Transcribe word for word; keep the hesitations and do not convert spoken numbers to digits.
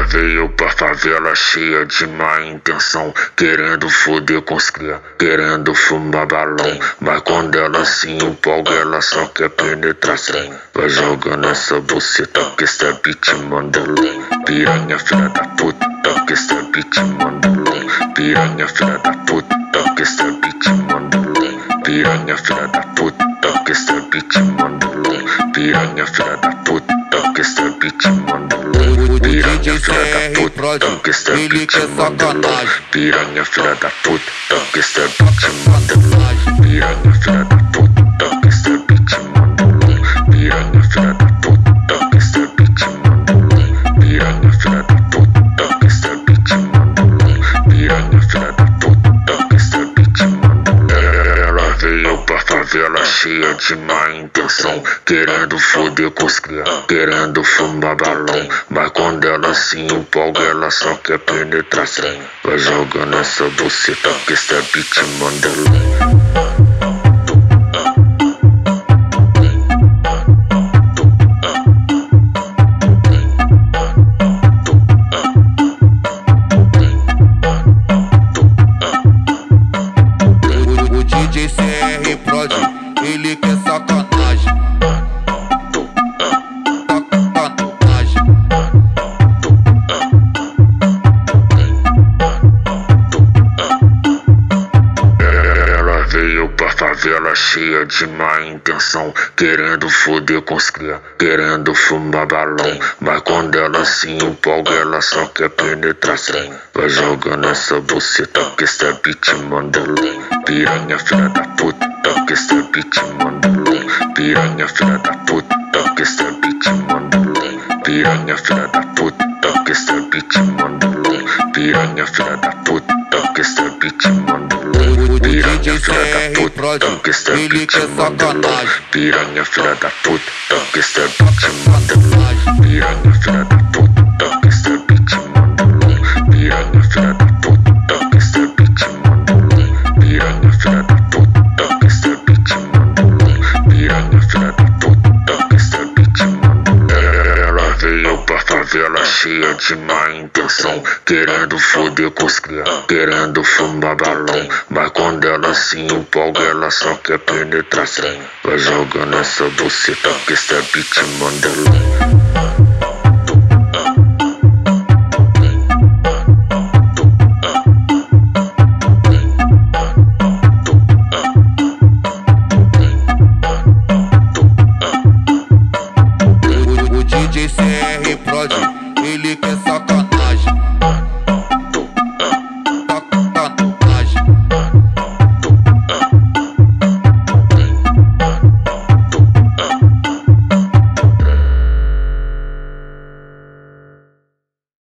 veio pra favela cheia de má intenção, querendo foder com os cria, querendo fumar balão. Mas quando ela se empolga, ela só quer penetração. Vai jogando essa buceta que essa beat manda lei. Piranha filha da puta que essa beat manda lei. Piranha filha da puta que essa beat manda lei. Piranha filha da puta que essa beat manda lei. Piranha filha da puta que essa beat manda lei. Piranha filha da puta que essa beat manda lei. Piranha filha da puta que essa beat manda lei. Piranha filha da puta que essa beat manda lei. Piranha filha da puta que essa beat manda lei. Piranha filha da puta que essa beat manda lei. Piranha filha da puta que essa beat manda lei. Ela veio pra favela cheia de má intenção, querendo foder com os cria, querendo fumar balão. Mas quando ela se empolga, ela só quer penetração. Vai jogando essa buceta que essa beat manda lei. Ele quer sacanagem, sacanagem. Ela veio pra favela cheia de má intenção, querendo foder com os cria, querendo fumar balão. Mas quando ela se empolga, ela só quer penetração. Vai jogando essa buceta que essa beat manda lei. Piranha filha da puta que essa beat manda lei. Piranha filha da puta que essa beat manda lei. Piranha filha da puta que essa beat manda lei. Piranha filha da puta que essa beat manda lei. Piranha filha da puta que essa beat manda lei. Piranha filha da puta que essa beat manda lei. Piranha filha da puta que essa beat manda lei. Piranha filha da puta que essa beat manda lei. Piranha filha da puta que essa beat manda lei. Piranha filha da puta que essa beat manda lei. Ela veio pra favela cheia de má intenção, querendo foder com os cria, querendo fumar balão. Mas quando ela se empolga, ela só quer penetração. Vai jogando essa buceta que essa beat manda lei. D J C R Prod, ele quer sacanagem.